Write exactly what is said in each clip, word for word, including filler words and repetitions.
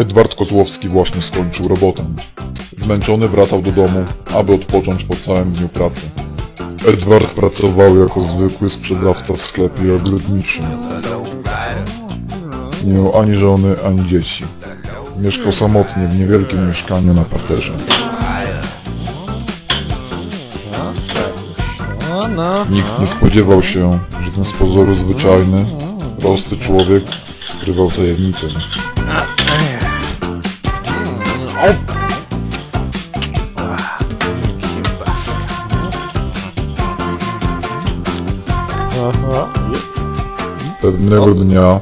Edward Kozłowski właśnie skończył robotę. Zmęczony wracał do domu, aby odpocząć po całym dniu pracy. Edward pracował jako zwykły sprzedawca w sklepie ogrodniczym. Nie miał ani żony, ani dzieci. Mieszkał samotnie w niewielkim mieszkaniu na parterze. Nikt nie spodziewał się, że ten z pozoru zwyczajny, prosty człowiek skrywał tajemnicę. Pewnego dnia...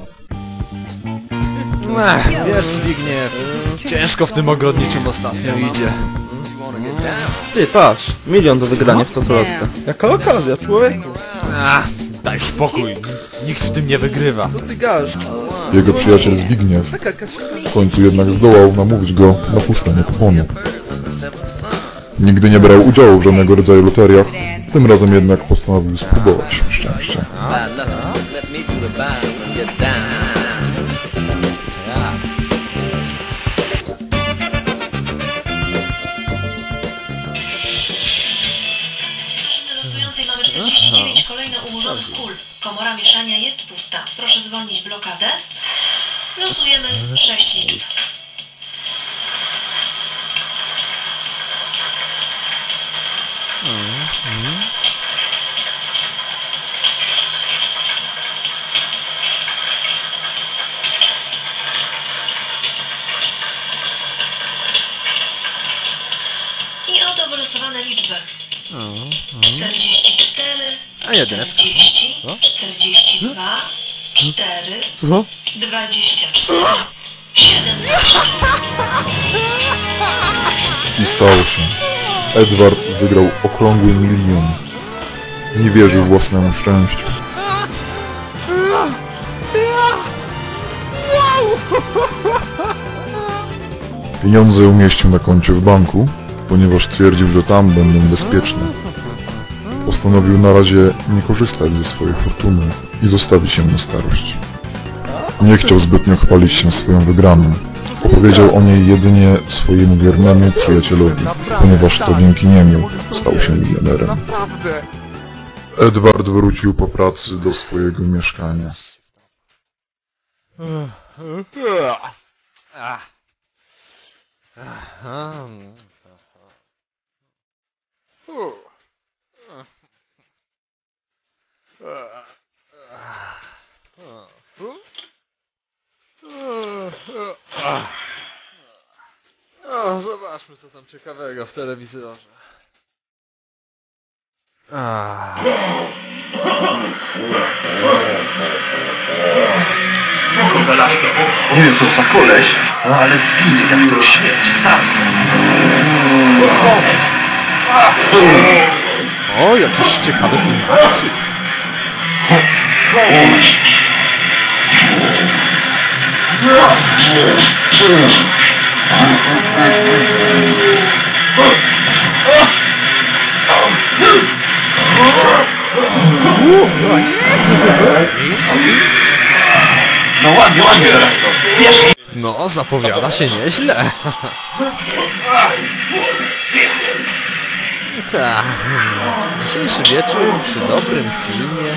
Ech, wiesz, Zbigniew, ciężko w tym ogrodniczym ostatnio idzie. Ty, patrz, milion do wygrania w totolotkę. Jaka okazja, człowieku? Ach, daj spokój, nikt w tym nie wygrywa. Co ty gadasz? Jego przyjaciel Zbigniew Taka kaszka. w końcu jednak zdołał namówić go na puszczenie kuponu. Nigdy nie brał udziału w żadnego rodzaju loteriach, tym razem jednak postanowił spróbować szczęścia. Mamy czterdzieści dziewięć kolejno umówionych kul. Komora mieszania jest pusta. Proszę zwolnić blokadę. Losujemy sześć liczb. I oto wylosowane liczby. czterdzieści cztery, A jedynetka. czterdzieści, czterdzieści dwa, cztery, Co? dwadzieścia trzy, siedem. I stało się. Edward wygrał okrągły milion. Nie wierzył własnemu szczęściu. Pieniądze umieścił na koncie w banku, ponieważ twierdził, że tam będą bezpieczne. Postanowił na razie nie korzystać ze swojej fortuny i zostawić ją na starość. Nie chciał zbytnio chwalić się swoją wygraną. Opowiedział o niej jedynie swojemu wiernemu przyjacielowi, ponieważ to dzięki niemu stał się milionerem. Edward wrócił po pracy do swojego mieszkania. O, zobaczmy, co tam ciekawego w telewizorze. Ah. Spoko, Galaszko. Nie wiem, co za koleś, no ale zginie, jak to śmierci Samson. O, jakiś ciekawy film akcji. No ładnie, ładnie, Galaszko. Wiesz, No, zapowiada się nieźle. Tak. Dzisiejszy wieczór przy dobrym filmie.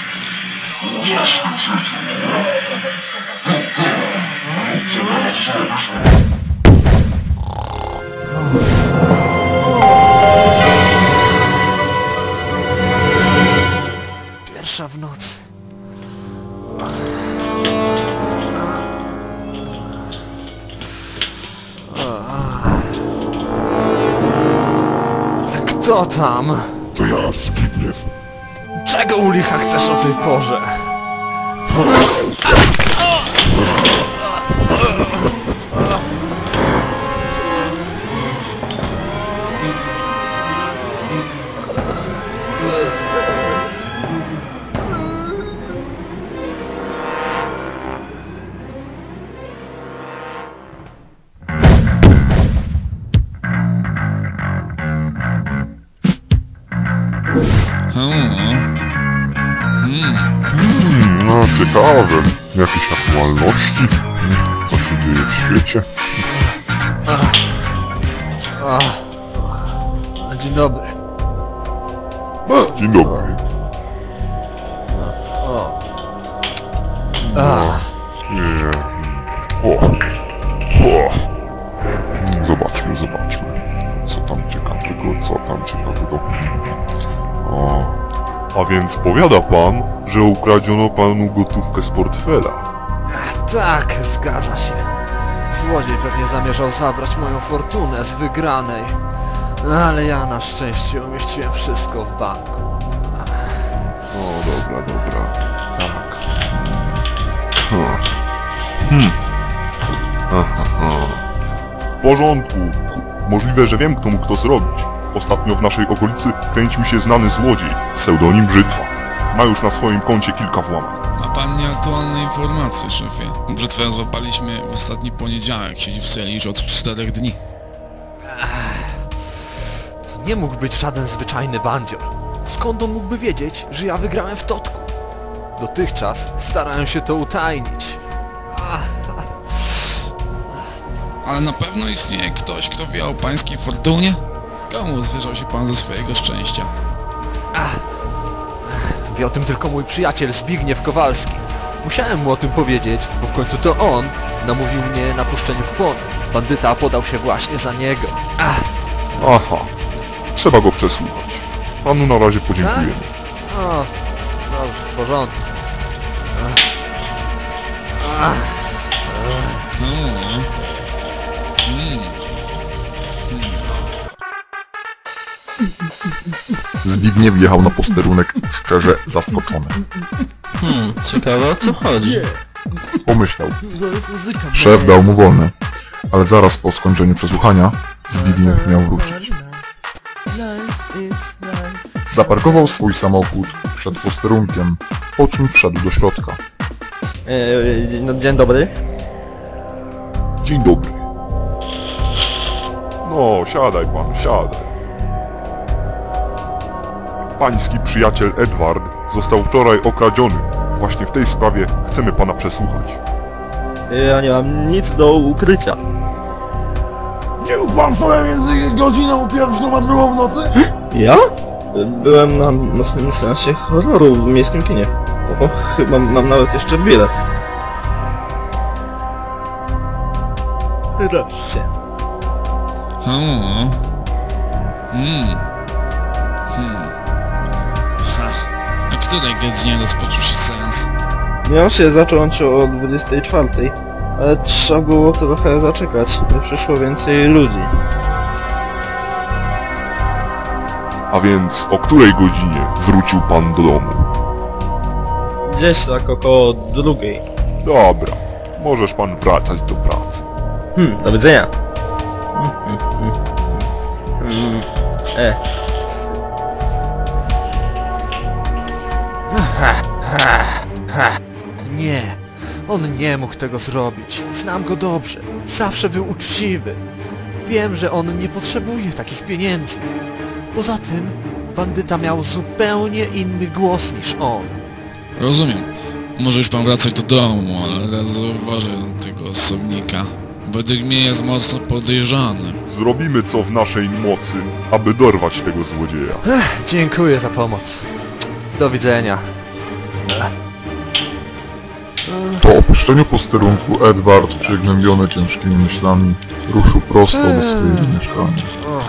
Pierwsza w nocy. Kto tam? To ja, Zbigniew. Czego u licha chcesz o tej porze? No ciekawe. Jakieś aktualności? Coś się dzieje w świecie? Dzień dobry. Dzień dobry. A, Nie. O. O. Zobaczmy, zobaczmy. Co tam ciekawego, co tam ciekawego. O. A więc powiada pan, że ukradziono panu gotówkę z portfela. tak, zgadza się. Złodziej pewnie zamierzał zabrać moją fortunę z wygranej. Ale ja na szczęście umieściłem wszystko w banku. O, dobra, dobra. Tak. Hmm. Hmm. Aha, aha. W porządku. Możliwe, że wiem, kto mógł to zrobić. Ostatnio w naszej okolicy kręcił się znany złodziej, pseudonim Brzytwa. Ma już na swoim koncie kilka włamań. Ma pan nieaktualne informacje, szefie. Brzytwę złapaliśmy w ostatni poniedziałek. Siedzi w celi już od czterech dni. To nie mógł być żaden zwyczajny bandzior. Skąd on mógłby wiedzieć, że ja wygrałem w totku? Dotychczas starałem się to utajnić. Ale na pewno istnieje ktoś, kto wie o pańskiej fortunie? Komu zwierzał się pan ze swojego szczęścia? Wie o tym tylko mój przyjaciel Zbigniew Kowalski. Musiałem mu o tym powiedzieć, bo w końcu to on namówił mnie na puszczenie kuponu. Bandyta podał się właśnie za niego. Ach, Aha. Trzeba go przesłuchać. Panu na razie podziękujemy. o, dobrze, w porządku. Ach, No. Hmm. Zbigniew jechał na posterunek szczerze zaskoczony. Hmm, ciekawe o co chodzi. Pomyślał. Szef dał mu wolne, ale zaraz po skończeniu przesłuchania Zbigniew miał wrócić. Zaparkował swój samochód przed posterunkiem, po czym wszedł do środka. Eee, dzień, no, dzień dobry. Dzień dobry. No, siadaj pan, siadaj. Pański przyjaciel Edward został wczoraj okradziony. Właśnie w tej sprawie chcemy pana przesłuchać. Ja nie mam nic do ukrycia. Gdzie pan wczoraj między godziną pierwszą a drugą w nocy? Ja? Byłem na nocnym seansie horroru w miejskim kinie. O, chyba mam nawet jeszcze bilet. Proszę. Hmm. Hmm. Hmm. Ha. A której godzinie rozpoczął się seans? Miał się zacząć o dwudziestej czwartej, ale trzeba było trochę zaczekać, by przyszło więcej ludzi. A więc o której godzinie wrócił pan do domu? Gdzieś tak około drugiej. Dobra, możesz pan wracać do pracy. Hmm, do widzenia. Hmm, hmm, hmm. Hmm. E. nie, on nie mógł tego zrobić. Znam go dobrze. Zawsze był uczciwy. Wiem, że on nie potrzebuje takich pieniędzy. Poza tym, bandyta miał zupełnie inny głos niż on. Rozumiem. Może już pan wracać do domu, ale raz zauważę tego osobnika. Według mnie jest mocno podejrzany. Zrobimy co w naszej mocy, aby dorwać tego złodzieja. Dziękuję za pomoc. Do widzenia. Po opuszczeniu posterunku Edward, przygnębiony ciężkimi myślami, ruszył prosto do swojego mieszkania.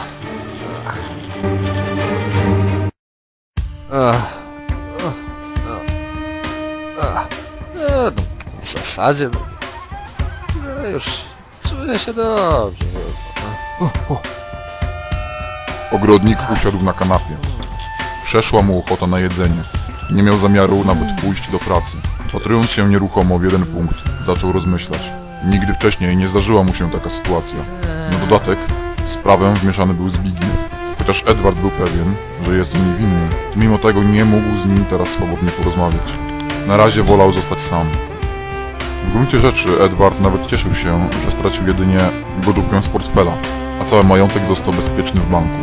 Ach, ach, ach, ach. No, no, w zasadzie no, no, już czuję się dobrze. O, o. Ogrodnik usiadł na kanapie. Przeszła mu ochota na jedzenie. Nie miał zamiaru nawet pójść do pracy. Patrując się nieruchomo w jeden punkt, zaczął rozmyślać. Nigdy wcześniej nie zdarzyła mu się taka sytuacja. Na dodatek, w sprawę wmieszany był Zbigniew. Chociaż Edward był pewien, że jest on niewinny, to mimo tego nie mógł z nim teraz swobodnie porozmawiać. Na razie wolał zostać sam. W gruncie rzeczy Edward nawet cieszył się, że stracił jedynie gotówkę z portfela, a cały majątek został bezpieczny w banku.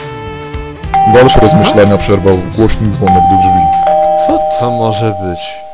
Dalsze rozmyślania przerwał głośny dzwonek do drzwi. Co to może być?